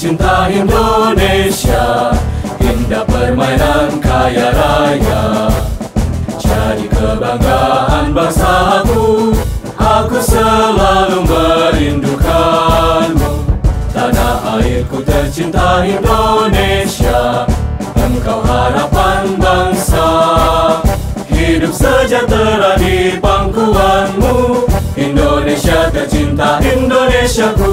tercinta Indonesia, indah permainan kaya raya, jadi kebanggaan bangsaku. Aku selalu merindukanmu, tanah airku tercinta Indonesia, engkau harapan bangsa. Hidup sejahtera di pangkuanmu, Indonesia tercinta, Indonesiaku.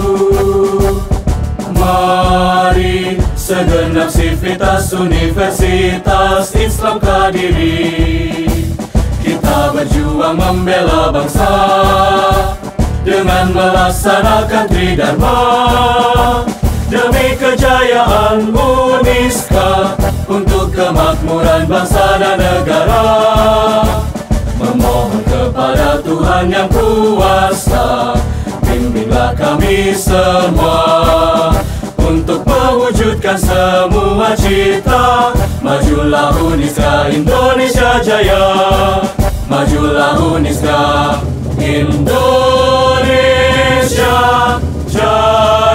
Mari segenap sivitas Universitas Islam Kediri, kita berjuang membela bangsa dengan melaksanakan Tridharma demi kejayaan Uniska, untuk kemakmuran bangsa dan negara. Memohon kepada Tuhan yang kuasa, bimbinglah kami semua untuk mewujudkan semua cita. Majulah Uniska, Indonesia jaya. Majulah Uniska, Indonesia jaya.